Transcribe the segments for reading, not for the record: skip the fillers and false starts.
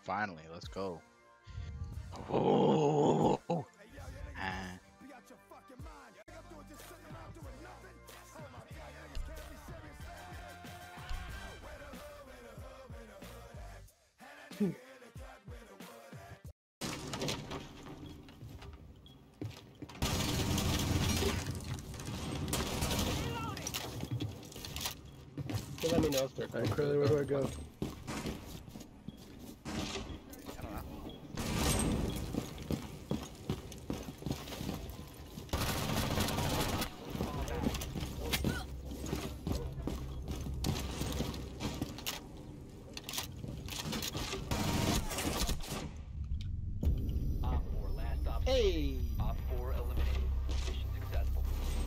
Finally, let's go. Oh. Let me know. Alright, Curly, where do I go? I don't know. Hey! Op 4 eliminated. Mission successful.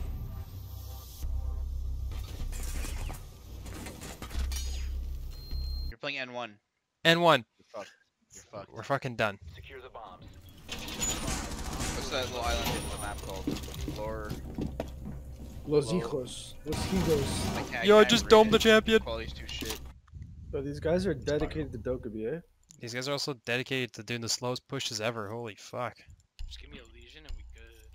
You're playing N1. N1. You're fucked. You're fucked. We're fucking done. Secure the bombs. What's that little island in the map called? Lore. Los Hello? Hijos. Los Hijos. I can't Yo, even just read dome the it. champion. Quality's too shit. Bro, these guys are dedicated to Dokkaebi, eh? These guys are also dedicated to doing the slowest pushes ever. Holy fuck. Just give me a lesion and we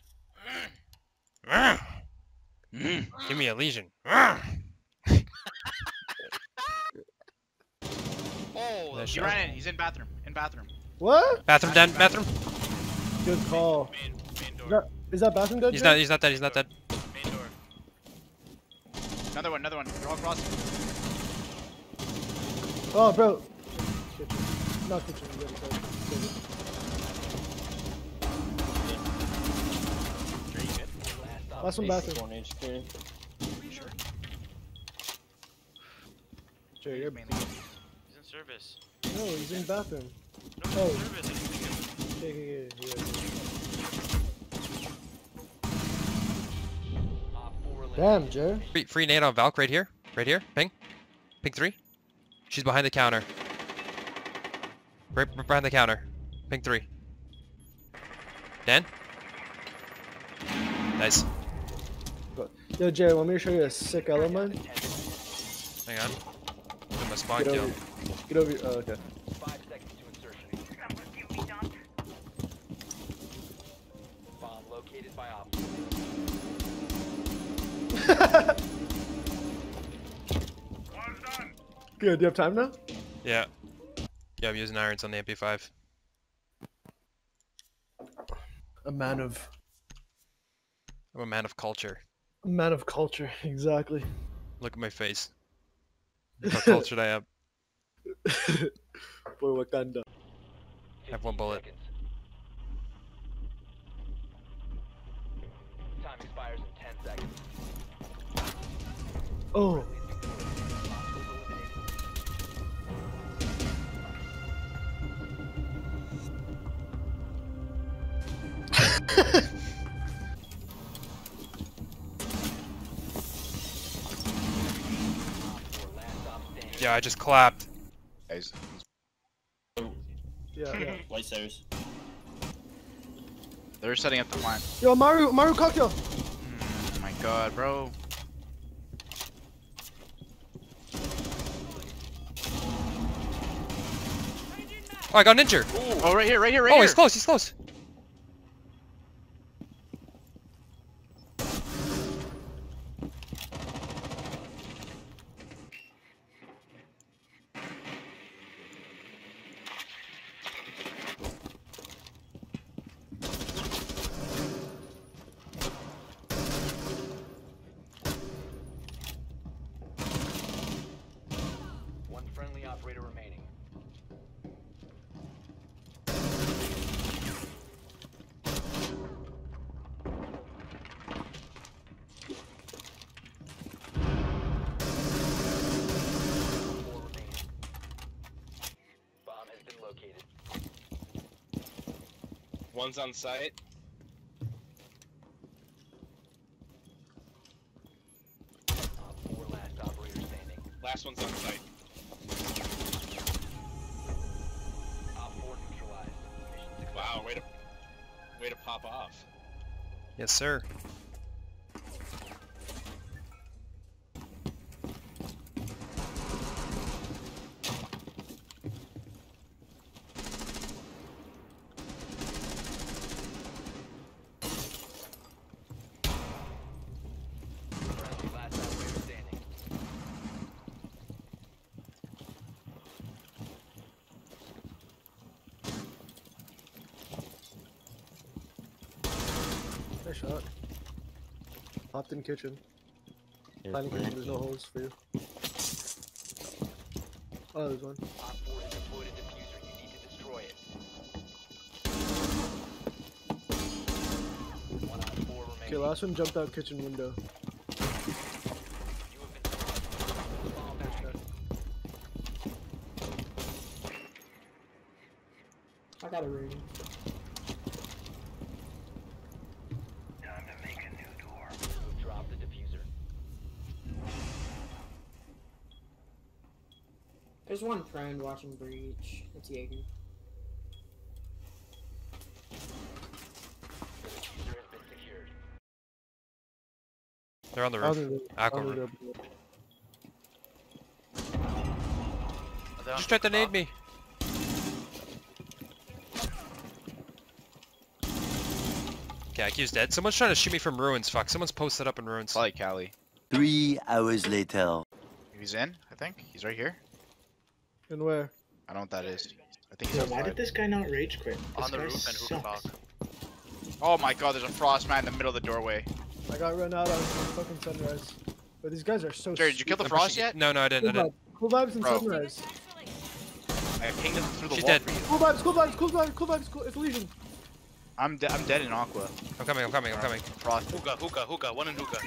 good. Give me a lesion. Oh, Nice he shot. ran in. He's in bathroom. In bathroom. What? Bathroom dead. Bathroom. Good call. Main Is door. is that bathroom dead? He's Jay? not. He's not dead. He's not dead. Main door. Another one. Another one. They're all crossing. Oh, bro. Kitchen. Not kitchen. The other side. Sure, you good? Last one bathroom. Sure. Jay, you're... Mainly. He's in service. No, he's in bathroom. No, Oh. he's in service. I didn't think of it. Yeah. Op 4 eliminated. Damn, Jay. Free nade on Valk right here. Right here. Ping. Ping 3. She's behind the counter. Right behind the counter. Ping 3. Dan. Nice. Yo, Jay, want me to show you a sick element? Hang on. Get my spawn Get kill. over. Get over. Oh, okay. 5 seconds to insertion. Bomb located by Op 4. Good. Do you have time now? Yeah. Yeah, I'm using irons on the MP5. A man of I'm a man of culture. culture. Exactly. Look at my face. Look how cultured I am. For Wakanda. Have one 15 bullet. seconds. Time expires in 10 seconds. Oh. Yeah, I just clapped. Guys. Yeah. Lightstairs. They're setting up the plant. Yo, Maru cocktail. Oh my god, bro. Oh, I got ninja. Oh, right here, right here, right Oh, here. he's close. He's close. One friendly operator remaining. Four remaining. Bomb has been located. One's on site. Op 4 last operator standing. Last one's on site. Op 4 neutralized. Mission successful. Wow, way to pop off. Yes, sir. shot. Hopped in kitchen. Planning kitchen, there's no holes for you. Oh, there's one. Op 4 has deployed a diffuser. You need to destroy it. 1 on 4 remaining. Okay, last one jumped out kitchen window. You have been selected. Fall back. I got a ring. Time to make a new door. You have dropped the diffuser. There's one friend watching Breach. It's Jaeger. The diffuser has been secured. They're on the Under roof. the- Aqua under roof. the- Just tried to nade me. Okay, IQ's dead. Someone's trying to shoot me from ruins. Fuck, someone's posted up in ruins. Probably Callie. 3 hours later. He's in, I think. He's right here. And where? I don't know what that is. I think he's Yo, why outside. did this guy not rage quit? This On the guy roof and sucks. Hookbach. Oh my god, there's a frost man in the middle of the doorway. I got run out on fucking sunrise. But these guys are so Jared, did you kill the I'm frost pushing- yet? No, no, I didn't. I didn't. Cool vibes and Bro. sunrise. I pinged him through the She's wall dead. for you. Cool vibes, cool vibes, cool vibes, cool vibes, cool. It's Legion. I'm dead in Aqua. I'm coming, I'm coming, I'm coming. Frost. Hookah. One in hookah.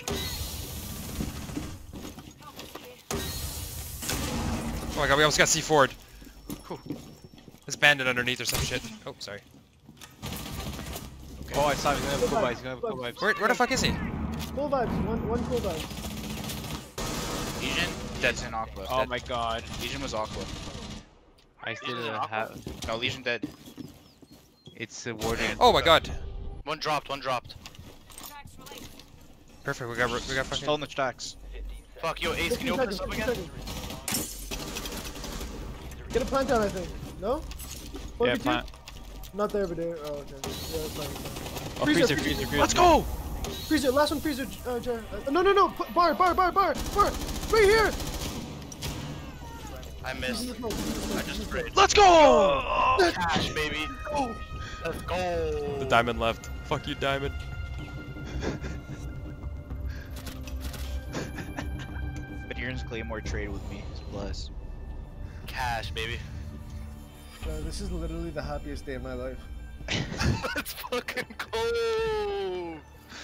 Oh my god, we almost got C4'd. Whew. There's bandit underneath or some shit. Oh, sorry. Okay. Oh, I saw him. He's gonna have cool vibes. He's gonna have cool vibes. Where the fuck is he? Cool vibes, one cool vibes. Legion? Dead. Dead in Aqua. Oh my god. Legion was Aqua. I still Legion didn't have. No, Legion dead. It's the warden. Oh my god. One dropped. Perfect, we got Still fucking... in the tracks. 15 seconds. Fuck, yo, Ace, can you 15 open this seconds, up 15 again? seconds. Get a plant down, I think. No? Yeah, 42? plant. Not there, but there. Oh, okay. Yeah, it's fine. Oh, Freezer, freezer. Let's go! Freezer, last one, freezer, Jared. No. Bar. Right here! I missed. I just sprayed. Let's go! Cash, baby. Let's go. The diamond left. Fuck you, diamond. But Aaron's Claymore traded with me. It's blessed. Cash, baby. This is literally the happiest day of my life. Let's fucking go.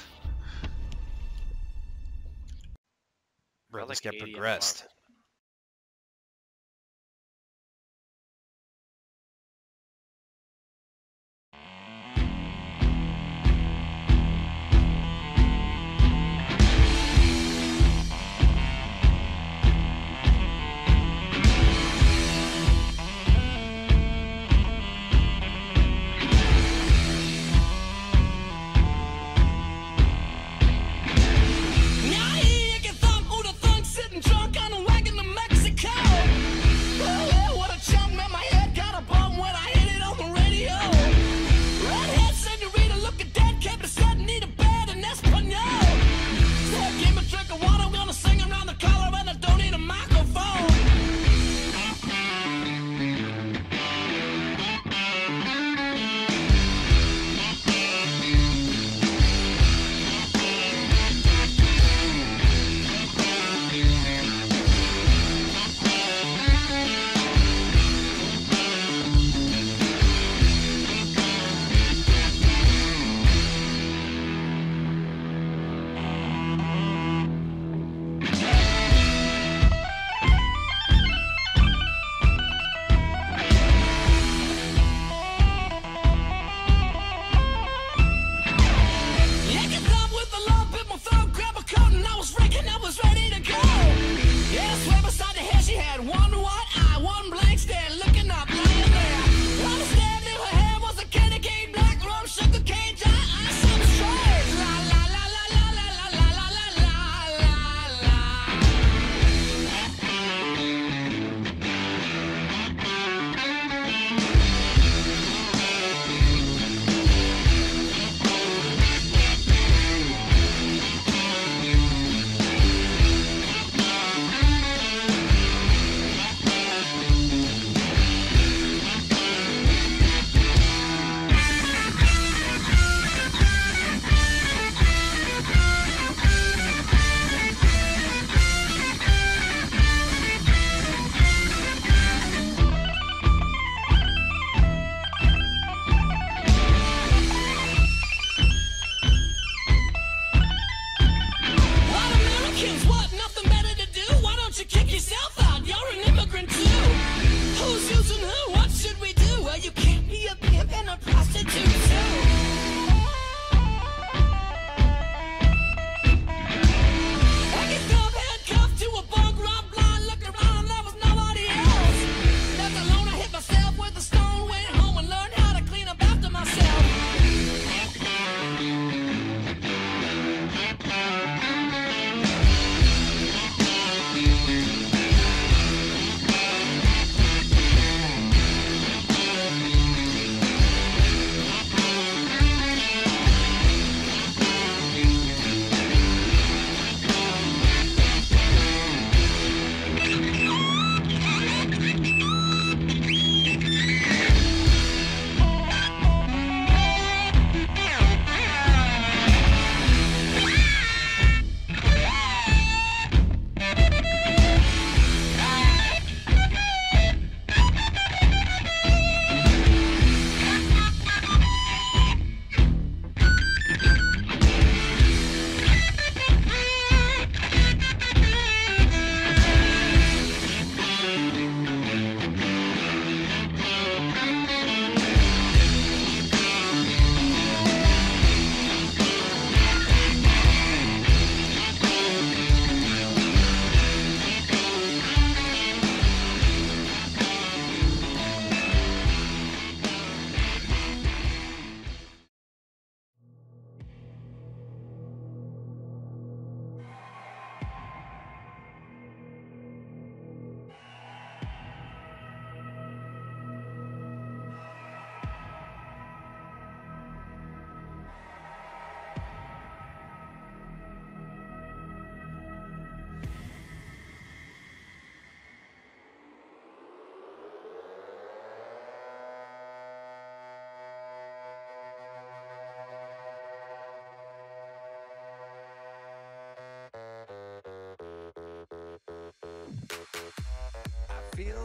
Bro, I let's like get 80 on the progressed. Now I hear you can thump, who the thunk sitting drunk on the way.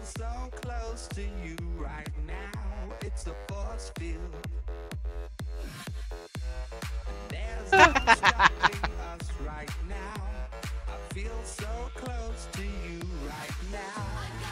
so close to you right now. It's a force field. There's no stopping us right now. I feel so close to you right now.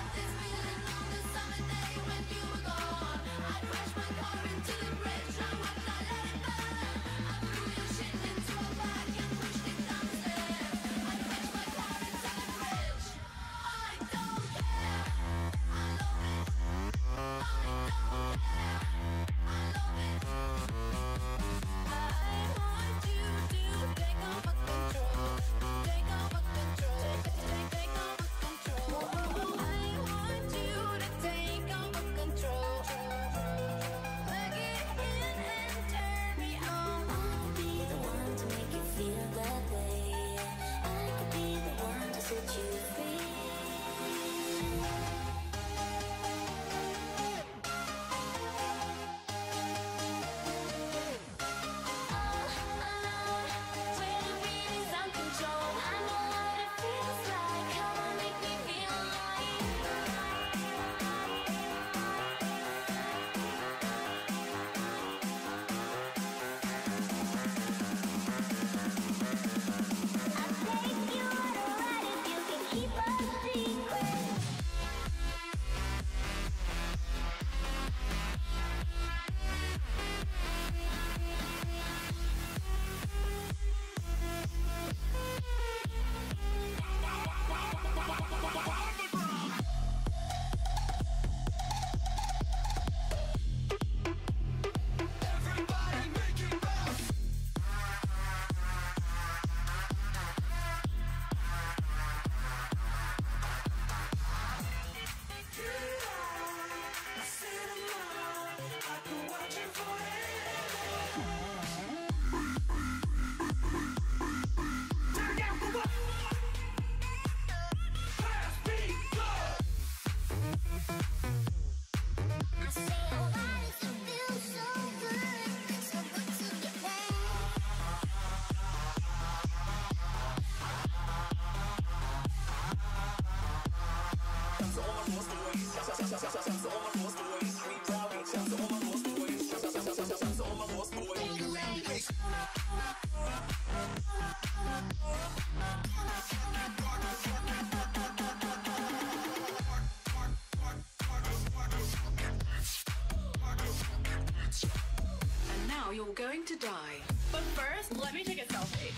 And now you're going to die. But first, let me take a selfie.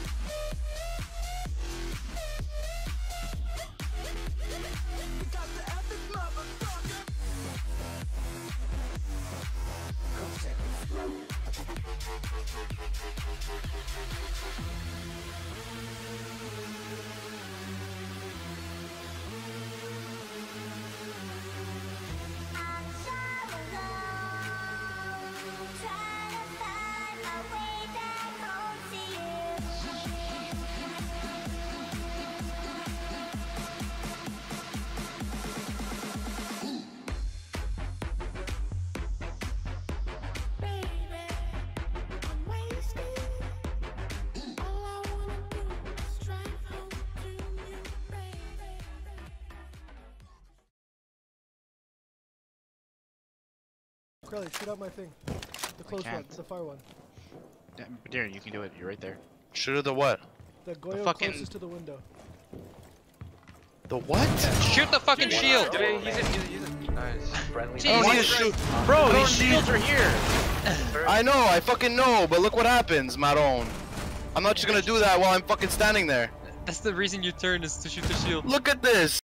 Crowley, shoot out my thing. The close one, can't. the far one. Darren, you can do it. You're right there. Shoot at the what? The Goyo fucking- closest to the window. The what? Shoot the fucking shield! Use it. Nice. I don't need to shoot. Bro, these shields are here. I know, I fucking know, but look what happens, Maron. I'm not just gonna do that while I'm fucking standing there. That's the reason you turn is to shoot the shield. Look at this.